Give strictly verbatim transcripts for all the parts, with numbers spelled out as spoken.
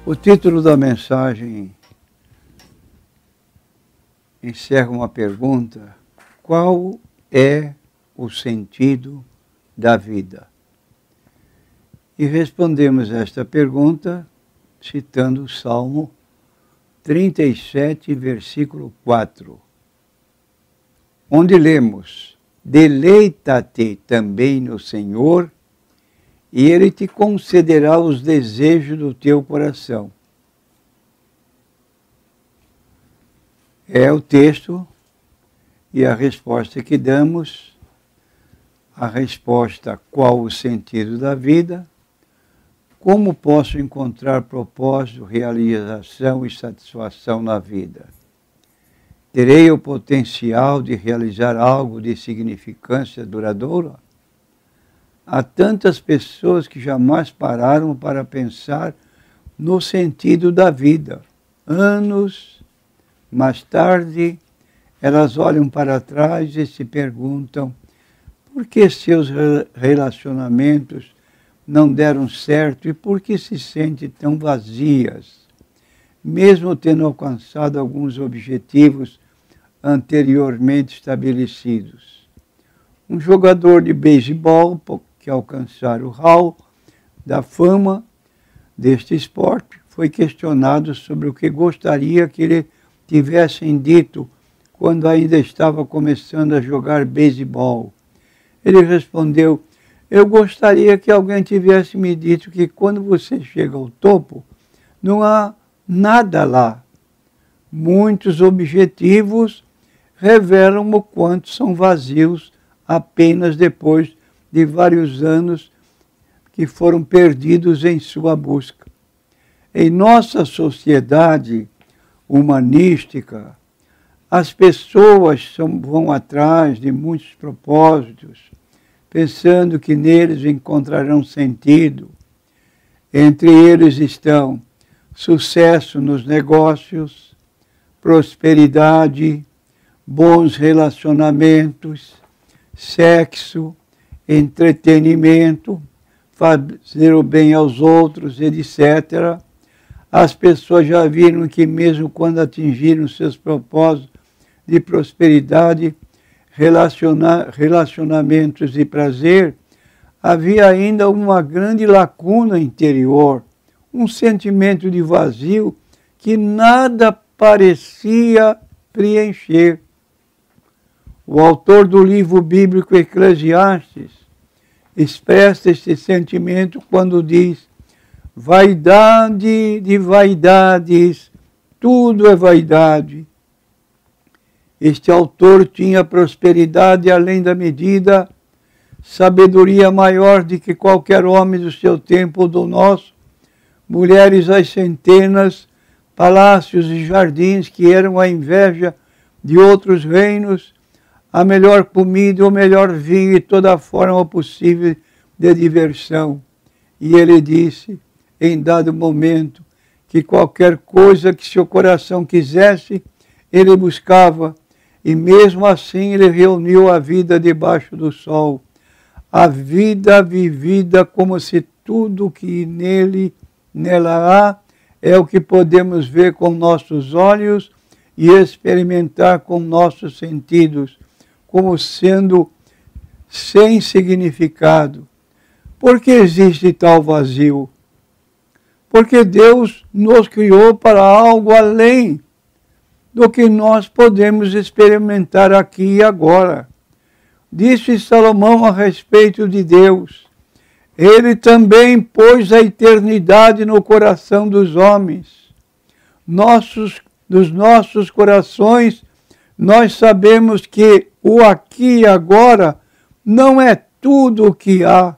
O título da mensagem encerra uma pergunta: qual é o sentido da vida? E respondemos esta pergunta citando o Salmo trinta e sete, versículo quatro, onde lemos: deleita-te também no Senhor, e Ele te concederá os desejos do teu coração. É o texto e a resposta que damos, a resposta: qual o sentido da vida? Como posso encontrar propósito, realização e satisfação na vida? Terei o potencial de realizar algo de significância duradoura? Há tantas pessoas que jamais pararam para pensar no sentido da vida. Anos mais tarde, elas olham para trás e se perguntam por que seus relacionamentos não deram certo e por que se sentem tão vazias, mesmo tendo alcançado alguns objetivos anteriormente estabelecidos. Um jogador de beisebol que alcançar o hall da fama deste esporte foi questionado sobre o que gostaria que lhe tivessem dito quando ainda estava começando a jogar beisebol. Ele respondeu: eu gostaria que alguém tivesse me dito que quando você chega ao topo, não há nada lá. Muitos objetivos revelam o quanto são vazios apenas depois de vários anos que foram perdidos em sua busca. Em nossa sociedade humanística, as pessoas são, vão atrás de muitos propósitos, pensando que neles encontrarão sentido. Entre eles estão sucesso nos negócios, prosperidade, bons relacionamentos, sexo, entretenimento, fazer o bem aos outros, etcétera. As pessoas já viram que mesmo quando atingiram seus propósitos de prosperidade, relaciona relacionamentos e prazer, havia ainda uma grande lacuna interior, um sentimento de vazio que nada parecia preencher. O autor do livro bíblico Eclesiastes expressa este sentimento quando diz: vaidade de vaidades, tudo é vaidade. Este autor tinha prosperidade além da medida, sabedoria maior do que qualquer homem do seu tempo ou do nosso, mulheres às centenas, palácios e jardins que eram a inveja de outros reinos, a melhor comida, o melhor vinho e toda a forma possível de diversão. E ele disse, em dado momento, que qualquer coisa que seu coração quisesse, ele buscava, e mesmo assim ele reuniu a vida debaixo do sol, a vida vivida como se tudo que nele, nela há, é o que podemos ver com nossos olhos e experimentar com nossos sentidos, como sendo sem significado. Por que existe tal vazio? Porque Deus nos criou para algo além do que nós podemos experimentar aqui e agora. Disse Salomão a respeito de Deus: Ele também pôs a eternidade no coração dos homens. Nossos, dos nossos corações, nós sabemos que o aqui e agora não é tudo o que há.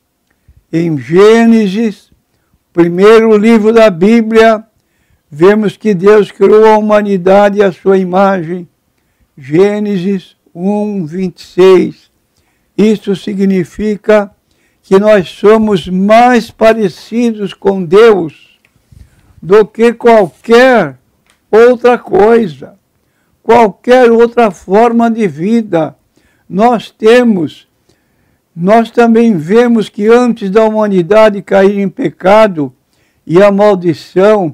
Em Gênesis, primeiro livro da Bíblia, vemos que Deus criou a humanidade à sua imagem. Gênesis um, vinte e seis. Isso significa que nós somos mais parecidos com Deus do que qualquer outra coisa, qualquer outra forma de vida. Nós temos, nós também vemos que antes da humanidade cair em pecado, e a maldição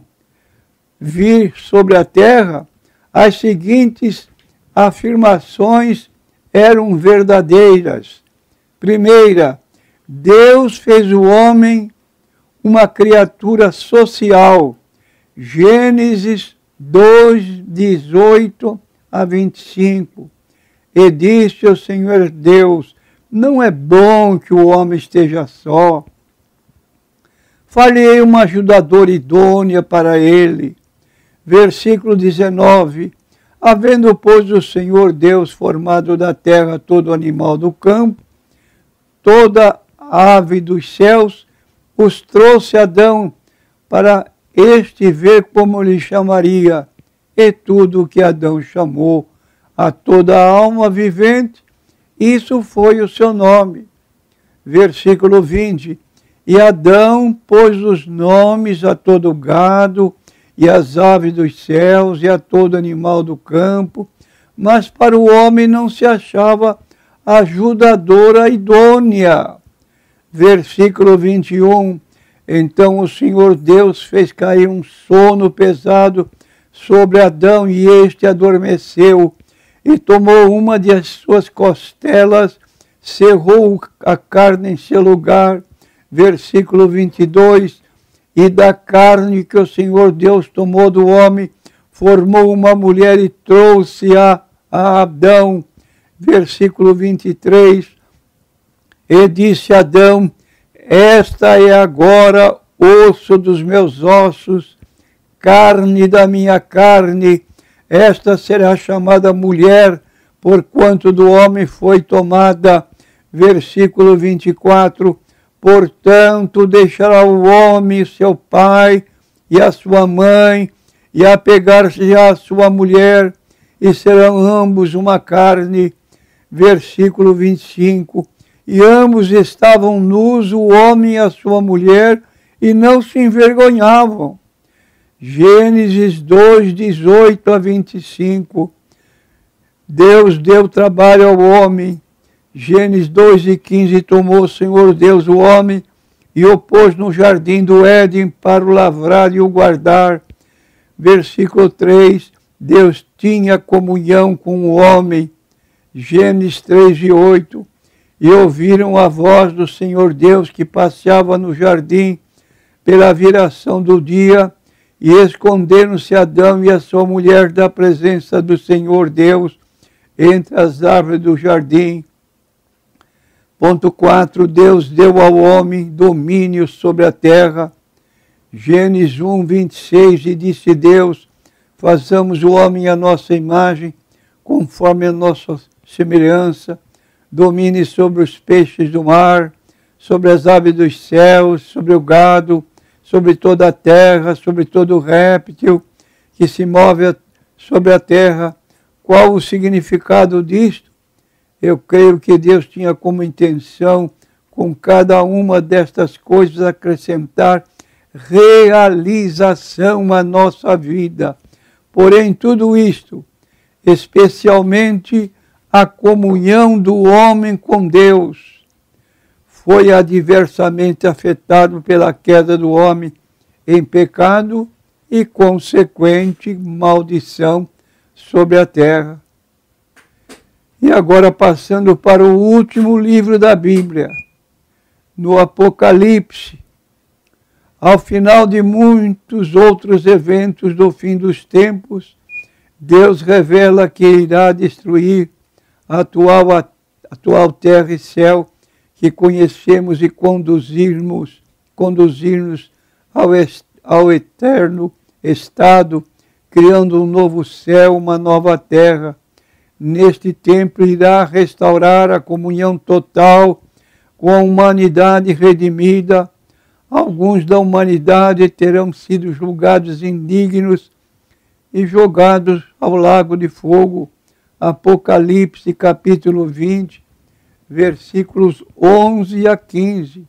vir sobre a terra, as seguintes afirmações eram verdadeiras. Primeira, Deus fez o homem uma criatura social. Gênesis dois, dezoito a vinte e cinco. E disse o Senhor Deus, não é bom que o homem esteja só. Farei uma ajudadora idônea para ele. Versículo dezenove. Havendo, pois, o Senhor Deus formado da terra todo animal do campo, toda ave dos céus, os trouxe Adão para este ver como lhe chamaria. E tudo o que Adão chamou a toda a alma vivente, isso foi o seu nome. Versículo vinte. E Adão pôs os nomes a todo o gado, e às aves dos céus, e a todo animal do campo, mas para o homem não se achava ajudadora idônea. Versículo vinte e um. Então o Senhor Deus fez cair um sono pesado sobre Adão, e este adormeceu, e tomou uma de as suas costelas, cerrou a carne em seu lugar. Versículo vinte e dois. E da carne que o Senhor Deus tomou do homem, formou uma mulher e trouxe-a a Adão. Versículo vinte e três. E disse Adão, esta é agora osso dos meus ossos, carne da minha carne, esta será chamada mulher, porquanto do homem foi tomada. Versículo vinte e quatro. Portanto, deixará o homem seu pai e a sua mãe, e apegar-se à sua mulher, e serão ambos uma carne. Versículo vinte e cinco. E ambos estavam nus, o homem e a sua mulher, e não se envergonhavam. Gênesis dois, dezoito a vinte e cinco. Deus deu trabalho ao homem. Gênesis dois e quinze, tomou o Senhor Deus o homem e o pôs no jardim do Éden para o lavrar e o guardar. Versículo três, Deus tinha comunhão com o homem. Gênesis três e oito, e ouviram a voz do Senhor Deus que passeava no jardim pela viração do dia, e esconderam-se Adão e a sua mulher da presença do Senhor Deus entre as árvores do jardim. Ponto quatro, Deus deu ao homem domínio sobre a terra. Gênesis um, vinte e seis, e disse Deus, façamos o homem à nossa imagem, conforme a nossa semelhança, domine sobre os peixes do mar, sobre as aves dos céus, sobre o gado, sobre toda a terra, sobre todo o réptil que se move sobre a terra. Qual o significado disto? Eu creio que Deus tinha como intenção, com cada uma destas coisas, acrescentar realização à nossa vida. Porém, tudo isto, especialmente a comunhão do homem com Deus, foi adversamente afetado pela queda do homem em pecado e consequente maldição sobre a terra. E agora passando para o último livro da Bíblia, no Apocalipse, ao final de muitos outros eventos do fim dos tempos, Deus revela que irá destruir a atual, a atual terra e céu que conhecemos e conduzirmos, conduzir-nos ao, ao eterno estado, criando um novo céu, uma nova terra. Neste tempo irá restaurar a comunhão total com a humanidade redimida. Alguns da humanidade terão sido julgados indignos e jogados ao lago de fogo. Apocalipse capítulo vinte, versículos onze a quinze.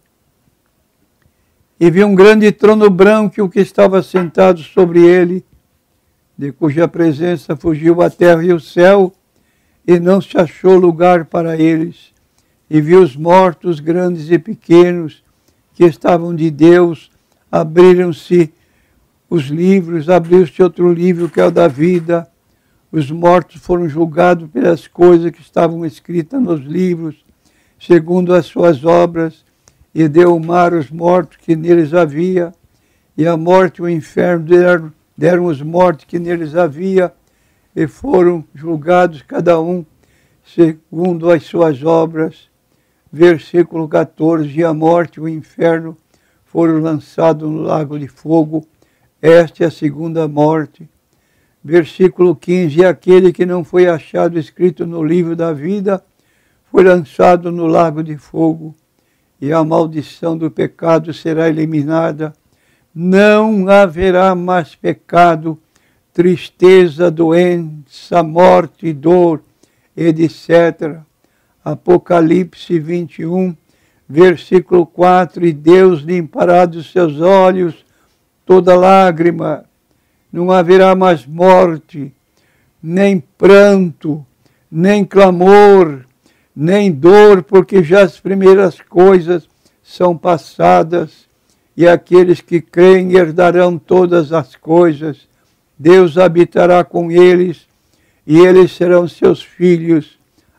E vi um grande trono branco e o que estava sentado sobre ele, de cuja presença fugiu a terra e o céu, e não se achou lugar para eles. E vi os mortos, grandes e pequenos, que estavam de Deus abriram-se os livros, abriu-se outro livro que é o da vida. Os mortos foram julgados pelas coisas que estavam escritas nos livros, segundo as suas obras, e deu o mar os mortos que neles havia, e a morte e o inferno deram, deram os mortos que neles havia, e foram julgados cada um segundo as suas obras. Versículo quatorze, e a morte e o inferno foram lançados no lago de fogo. Esta é a segunda morte. Versículo quinze, e aquele que não foi achado escrito no livro da vida foi lançado no lago de fogo, e a maldição do pecado será eliminada. Não haverá mais pecado, tristeza, doença, morte, dor, etcétera. Apocalipse vinte e um, versículo quatro, e Deus limpará dos seus olhos toda lágrima. Não haverá mais morte, nem pranto, nem clamor, nem dor, porque já as primeiras coisas são passadas, e aqueles que creem herdarão todas as coisas. Deus habitará com eles, e eles serão seus filhos.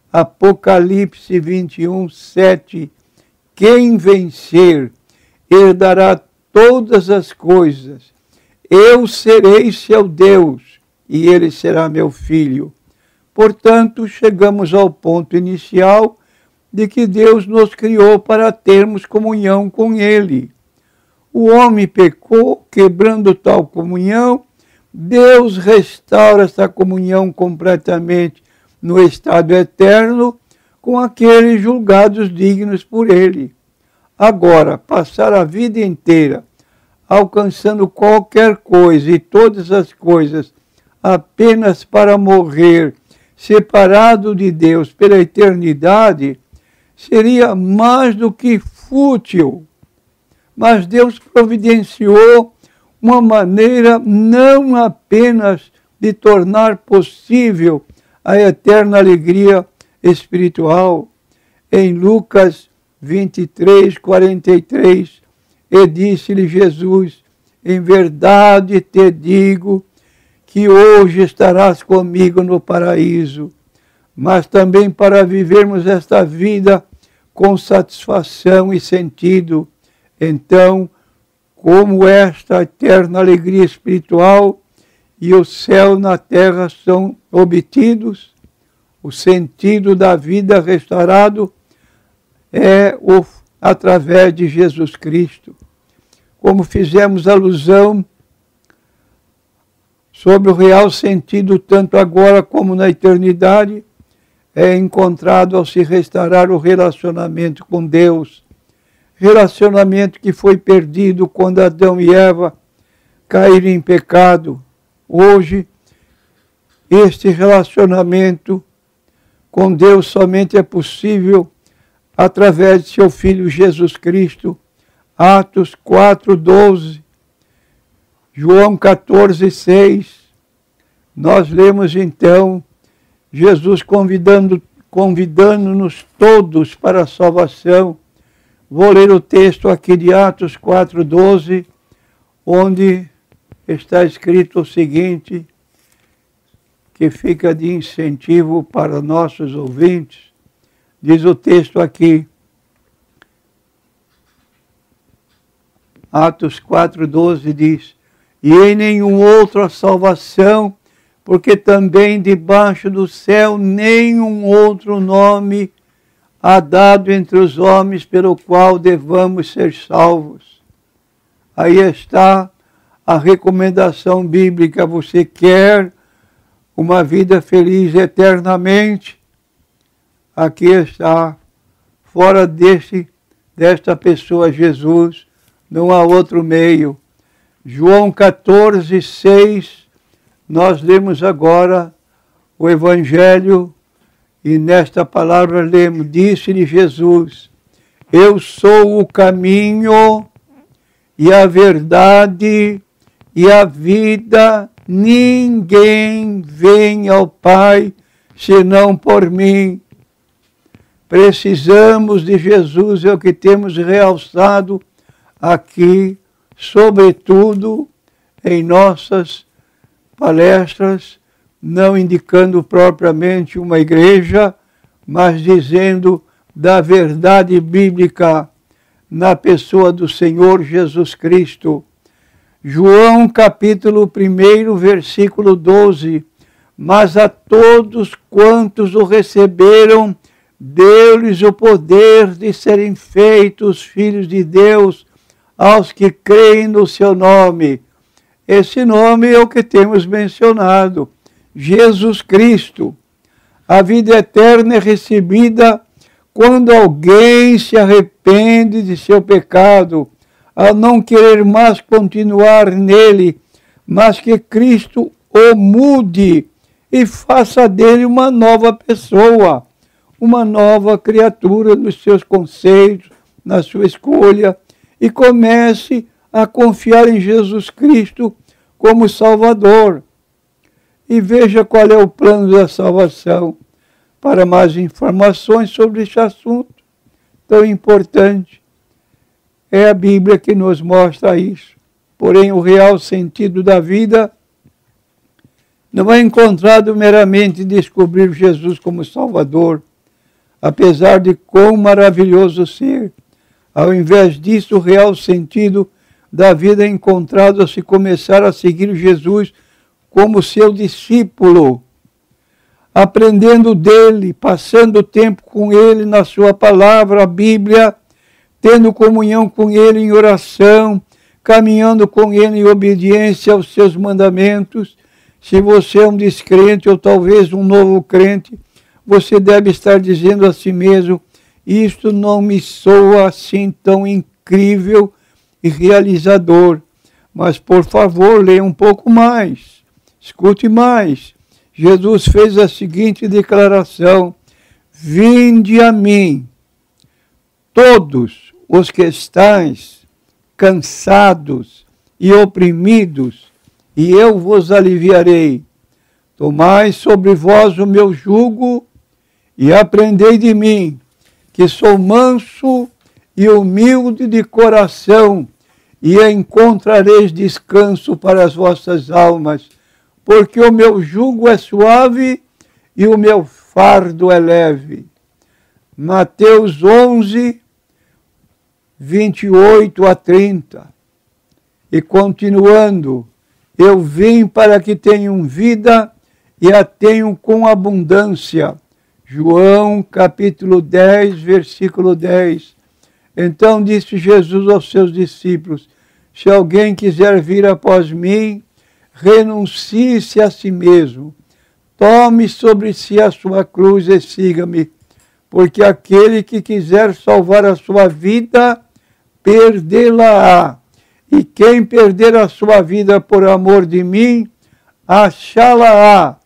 Apocalipse vinte e um, sete. Quem vencer herdará todas as coisas. Eu serei seu Deus, e ele será meu filho. Portanto, chegamos ao ponto inicial de que Deus nos criou para termos comunhão com ele. O homem pecou, quebrando tal comunhão. Deus restaura essa comunhão completamente no estado eterno com aqueles julgados dignos por ele. Agora, passar a vida inteira alcançando qualquer coisa e todas as coisas apenas para morrer separado de Deus pela eternidade, seria mais do que fútil. Mas Deus providenciou uma maneira não apenas de tornar possível a eterna alegria espiritual. Em Lucas vinte e três, quarenta e três, e disse-lhe Jesus, em verdade te digo que hoje estarás comigo no paraíso, mas também para vivermos esta vida com satisfação e sentido. Então, como esta eterna alegria espiritual e o céu na terra são obtidos, o sentido da vida restaurado é o através de Jesus Cristo. Como fizemos alusão sobre o real sentido, tanto agora como na eternidade, é encontrado ao se restaurar o relacionamento com Deus. Relacionamento que foi perdido quando Adão e Eva caíram em pecado. Hoje, este relacionamento com Deus somente é possível através de seu Filho Jesus Cristo. Atos quatro, doze, João quatorze, seis. Nós lemos então Jesus convidando, convidando-nos todos para a salvação. Vou ler o texto aqui de Atos quatro, doze, onde está escrito o seguinte, que fica de incentivo para nossos ouvintes. Diz o texto aqui, Atos quatro, doze diz, e em nenhum outro a salvação, porque também debaixo do céu nenhum outro nome há dado entre os homens pelo qual devamos ser salvos. Aí está a recomendação bíblica. Você quer uma vida feliz eternamente? Aqui está, fora deste, desta pessoa Jesus, não há outro meio. João quatorze, seis, nós lemos agora o Evangelho e nesta palavra lemos, disse-lhe Jesus, eu sou o caminho e a verdade e a vida, ninguém vem ao Pai senão por mim. Precisamos de Jesus, é o que temos realçado aqui sobretudo em nossas palestras, não indicando propriamente uma igreja, mas dizendo da verdade bíblica na pessoa do Senhor Jesus Cristo. João capítulo um, versículo doze. Mas a todos quantos o receberam, deu-lhes o poder de serem feitos filhos de Deus, aos que creem no seu nome. Esse nome é o que temos mencionado, Jesus Cristo. A vida eterna é recebida quando alguém se arrepende de seu pecado, ao não querer mais continuar nele, mas que Cristo o mude e faça dele uma nova pessoa, uma nova criatura nos seus conceitos, na sua escolha, e comece a confiar em Jesus Cristo como Salvador. E veja qual é o plano da salvação. Para mais informações sobre este assunto tão importante, é a Bíblia que nos mostra isso. Porém, o real sentido da vida não é encontrado meramente em descobrir Jesus como Salvador, apesar de quão maravilhoso ser. Ao invés disso, o real sentido da vida é encontrado a se começar a seguir Jesus como seu discípulo, aprendendo dele, passando tempo com ele na sua palavra, a Bíblia, tendo comunhão com ele em oração, caminhando com ele em obediência aos seus mandamentos. Se você é um descrente ou talvez um novo crente, você deve estar dizendo a si mesmo: isto não me soa assim tão incrível e realizador. Mas, por favor, leia um pouco mais, escute mais. Jesus fez a seguinte declaração: vinde a mim, todos os que estáis cansados e oprimidos, e eu vos aliviarei. Tomai sobre vós o meu jugo e aprendei de mim, que sou manso e humilde de coração, e encontrareis descanso para as vossas almas, porque o meu jugo é suave e o meu fardo é leve. Mateus onze, vinte e oito a trinta. E continuando, eu vim para que tenham vida e a tenham com abundância. João capítulo dez, versículo dez. Então disse Jesus aos seus discípulos: se alguém quiser vir após mim, renuncie-se a si mesmo, tome sobre si a sua cruz e siga-me, porque aquele que quiser salvar a sua vida, perdê-la-á, e quem perder a sua vida por amor de mim, achá-la-á.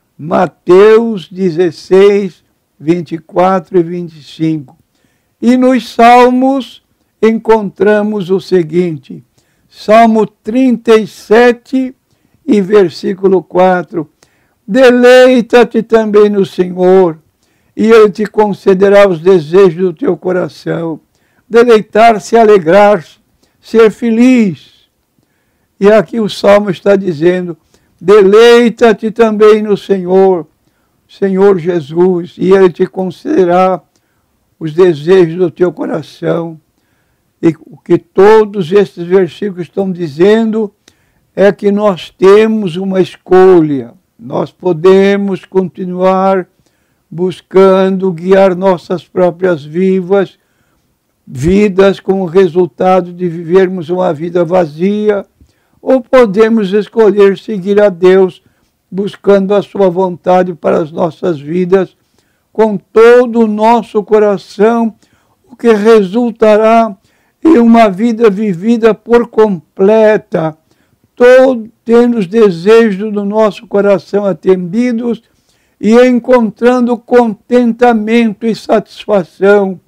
Mateus dezesseis, vinte e quatro e vinte e cinco. E nos Salmos encontramos o seguinte, Salmo trinta e sete e versículo quatro. Deleita-te também no Senhor, e Ele te concederá os desejos do teu coração. Deleitar-se, alegrar-se, ser feliz. E aqui o Salmo está dizendo, deleita-te também no Senhor, Senhor Jesus, e Ele te concederá os desejos do teu coração. E o que todos estes versículos estão dizendo é que nós temos uma escolha. Nós podemos continuar buscando guiar nossas próprias vivas, vidas com o resultado de vivermos uma vida vazia, ou podemos escolher seguir a Deus, buscando a sua vontade para as nossas vidas, com todo o nosso coração, o que resultará em uma vida vivida por completa, todo, tendo os desejos do nosso coração atendidos e encontrando contentamento e satisfação.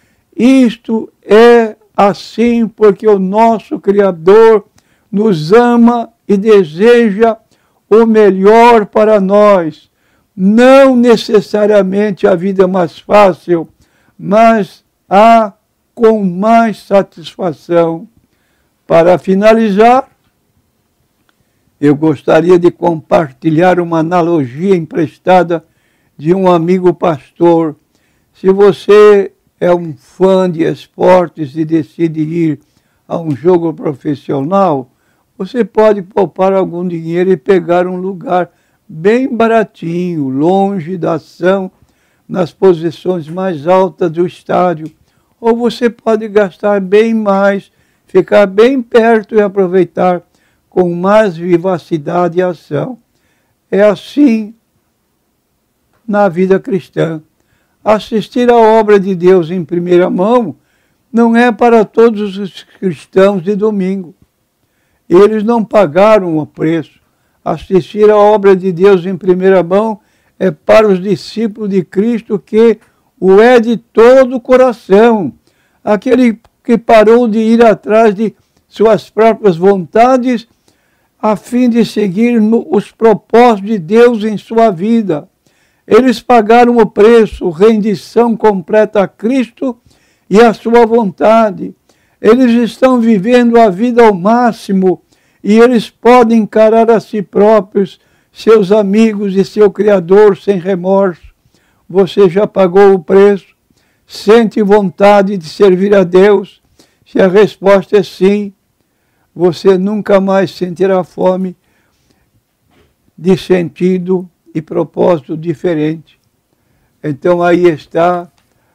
Isto é assim porque o nosso Criador nos ama e deseja o melhor para nós. Não necessariamente a vida mais fácil, mas a com mais satisfação. Para finalizar, eu gostaria de compartilhar uma analogia emprestada de um amigo pastor. Se você é um fã de esportes e decide ir a um jogo profissional, você pode poupar algum dinheiro e pegar um lugar bem baratinho, longe da ação, nas posições mais altas do estádio. Ou você pode gastar bem mais, ficar bem perto e aproveitar com mais vivacidade e ação. É assim na vida cristã. Assistir à obra de Deus em primeira mão não é para todos os cristãos de domingo. Eles não pagaram o preço. Assistir à obra de Deus em primeira mão é para os discípulos de Cristo que o é de todo o coração. Aquele que parou de ir atrás de suas próprias vontades a fim de seguir no, os propósitos de Deus em sua vida. Eles pagaram o preço, rendição completa a Cristo e a sua vontade. Eles estão vivendo a vida ao máximo e eles podem encarar a si próprios, seus amigos e seu Criador sem remorso. Você já pagou o preço? Sente vontade de servir a Deus? Se a resposta é sim, você nunca mais sentirá fome de sentido e propósito diferente. Então aí está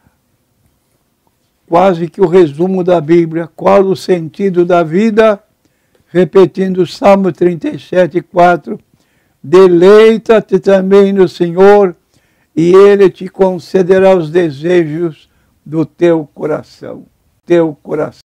quase que o resumo da Bíblia. Qual o sentido da vida? Repetindo o Salmo trinta e sete, quatro. Deleita-te também no Senhor, e Ele te concederá os desejos do teu coração. Teu coração.